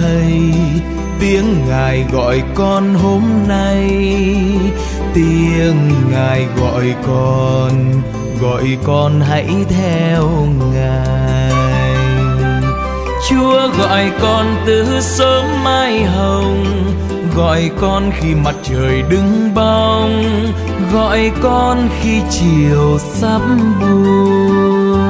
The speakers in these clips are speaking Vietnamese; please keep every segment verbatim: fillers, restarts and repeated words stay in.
thầy, tiếng Ngài gọi con hôm nay, tiếng Ngài gọi con, gọi con hãy theo Ngài. Chúa gọi con từ sớm mai hồng, gọi con khi mặt trời đứng bóng, gọi con khi chiều sắp buông.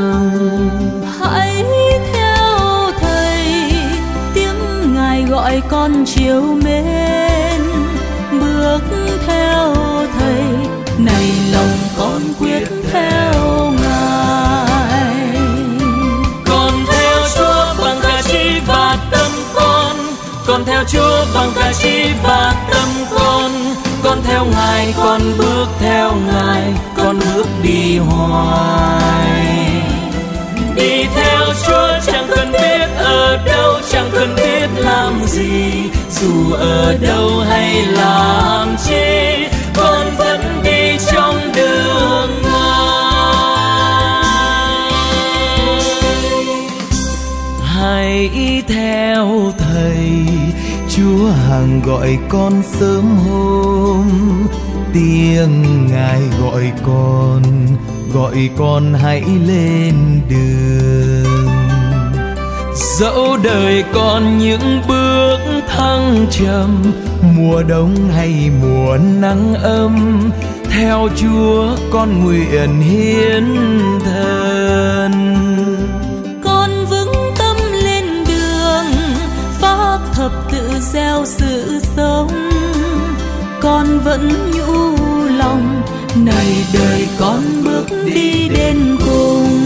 Hãy theo thầy, tiếng Ngài gọi con chiều mến. Bước theo thầy, này lòng con quyết theo Ngài. Con theo Chúa bằng cả trí và tâm con, con theo Chúa bằng cả trí và tâm con. Con theo Ngài, con bước theo Ngài, con bước đi hoài. Đi theo Chúa chẳng cần biết ở đâu, chẳng cần biết làm gì, dù ở đâu hay làm chi, con vẫn đi trong đường Ngài. Hãy theo thầy, Chúa hằng gọi con sớm hôm, tiếng Ngài gọi con, gọi con hãy lên đường. Dẫu đời còn những bước thăng trầm, mùa đông hay mùa nắng ấm, theo Chúa con nguyện hiến thân. Con vững tâm lên đường, phác thập tự gieo sự sống. Con vẫn nhủ lòng, này đời con bước đi đến cùng.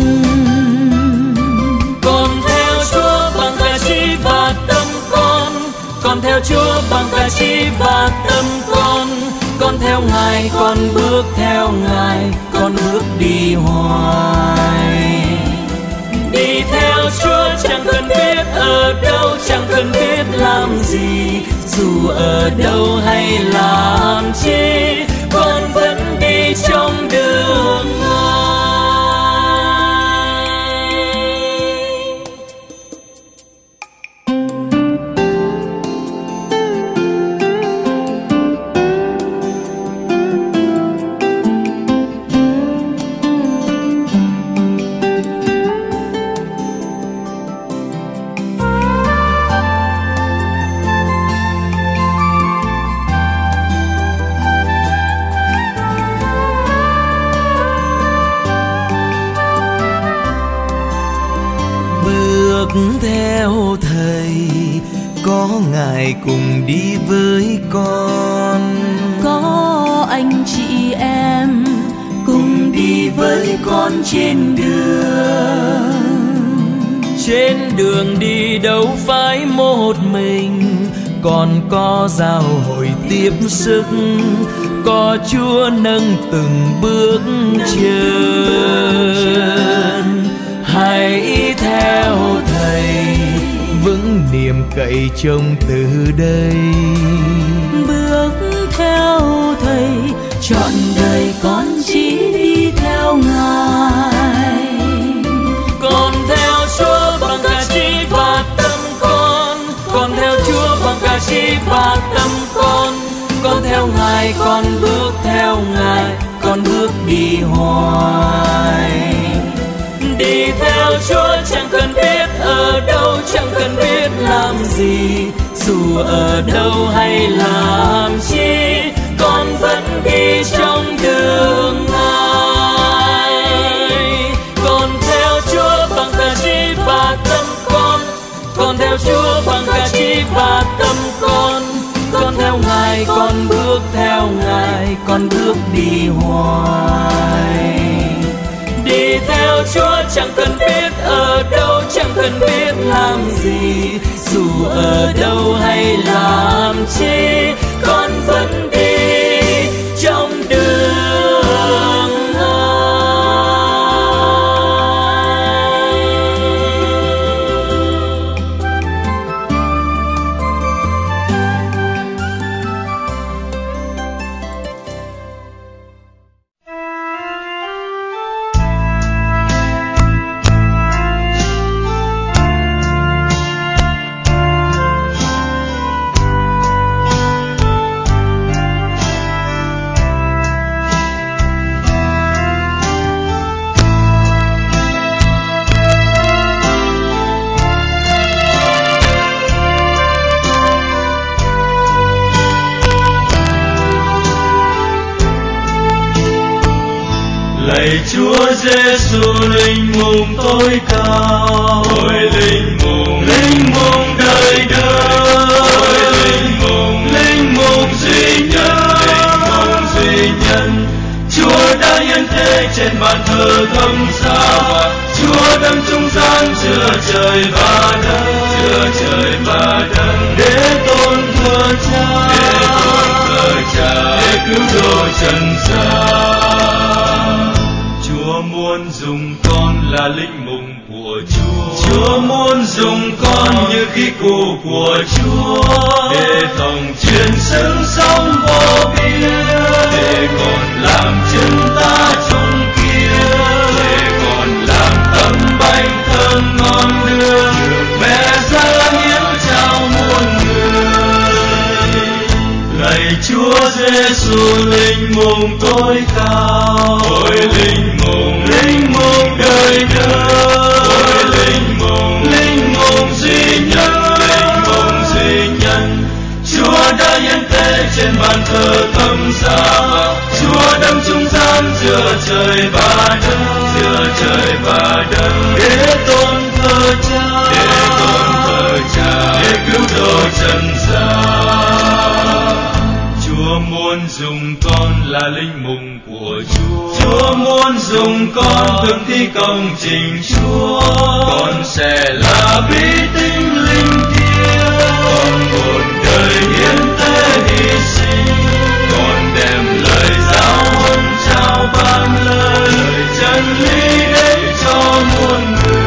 Con theo Chúa bằng cả trí và tâm con, con theo Chúa bằng cả trí và tâm con. Con theo Ngài, con bước theo Ngài, con bước đi hoài. Đi theo Chúa chẳng cần biết ở đâu, chẳng cần biết làm gì, dù ở đâu hay làm chi, con vẫn đi trong đường Ngài. Theo thầy, có Ngài cùng đi với con, có anh chị em cùng đi với con trên đường. Trên đường đi đâu phải một mình, còn có giao hội tiếp sức, có Chúa nâng từng bước chân. Hãy theo thầy, vững niềm cậy trông từ đây. Bước theo thầy, trọn đời con chỉ đi theo Ngài. Con theo Chúa bằng cả trí và tâm con, con theo Chúa bằng cả trí và tâm con. Con theo Ngài, con bước theo Ngài, con bước đi hoài. Đi theo Chúa chẳng cần biết ở đâu, chẳng cần biết làm gì, dù ở đâu hay làm chi, con vẫn đi trong đường Ngài. Con theo Chúa bằng cả trí và tâm con, con theo Chúa bằng cả trí và tâm con. Con theo Ngài, con bước theo Ngài, con bước đi hoài. Đi theo Chúa chẳng cần biết ở đâu, chẳng cần biết làm gì, dù ở đâu hay làm chi, con vẫn đi trong đường Ngài. Lạy Chúa Giêsu linh mùng tối cao, ôi linh mùng, linh mùng đời đời, ôi linh mùng, linh mùng duy nhân, linh mùng duy nhân. Chúa đã hiến thế trên bàn thờ thâm giá, Chúa đấng trung gian giữa trời và đất, giữa trời và đất, để tôn thờ Cha, để tôn thờ Cha, để cứu độ trần gian. Chúa muốn dùng con là linh mùng của Chúa, Chúa muốn dùng con như khí cụ của Chúa, để tổng truyền xứng sống vô biên, để còn làm chân ta trong kia, để còn làm tấm bánh thơm ngon đưa mẹ ra hiến trao muôn người. Lạy Chúa Giêsu linh mùng tối cao, ôi linh mùng, linh mùng đời đời, ôi linh mùng, linh mùng duy nhân, linh mùng duy nhân. Chúa đã hiến tế trên bàn thờ thâm giá, Chúa đấng trung gian giữa trời và đất, giữa trời và đất, để tôn thờ Cha, để tôn thờ Cha, để cứu độ trần gian. Chúa muốn dùng con là linh mùng của Chúa, Chúa muốn dùng con thực thi công trình Chúa. Con sẽ là bí tinh linh thiêng, con một đời hiến tế hy sinh, con đem lời giáo huấn trao ban lời chân lý đến cho muôn người.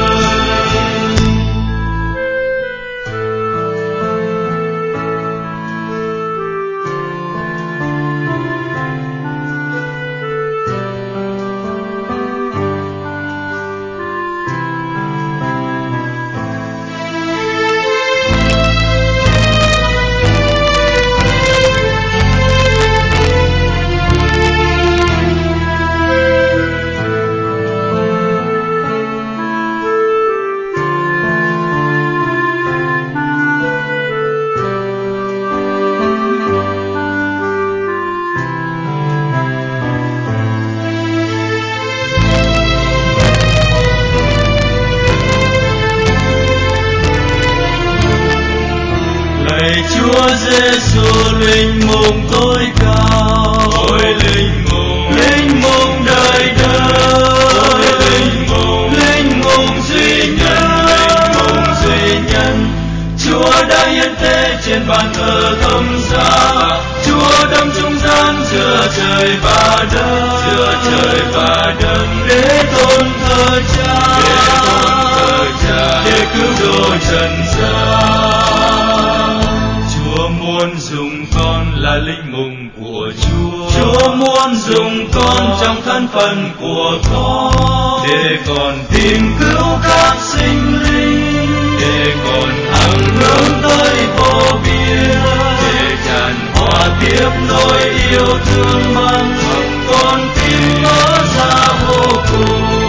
Chúa Giêsu linh mùng tối cao, ôi linh mùng, linh mùng đời đời, ôi linh mùng, linh mùng duy nhân, linh mùng duy nhân. Chúa đã hiến tế trên bàn thờ thâm giá, Chúa đấng trung gian giữa trời và đất, giữa trời và đất, để tôn thờ Cha, để tôn thờ Cha, để cứu độ trần gian. Chúa muốn dùng con là linh mùng của Chúa, Chúa muốn dùng con trong thân phận của con, để còn tìm cứu các sinh linh, để còn hằng hướng tới vô biên, để tràn hòa tiếp nỗi yêu thương mang con tim mở ra vô cùng.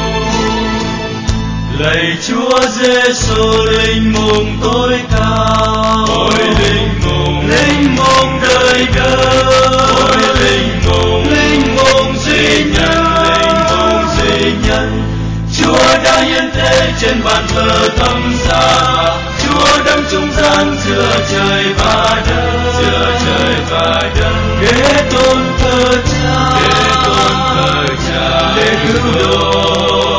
Lạy Chúa Giêsu linh mùng tối cao, ôi linh mùng, linh mùng đời đời, ôi linh mùng, linh mùng duy nhân, linh mùng duy nhân. Chúa đã hiến tế trên bàn thờ thâm giá, Chúa đấng trung gian giữa trời và đất, giữa trời và đất, để tôn thờ Cha, để tôn thờ Cha, để cứu độ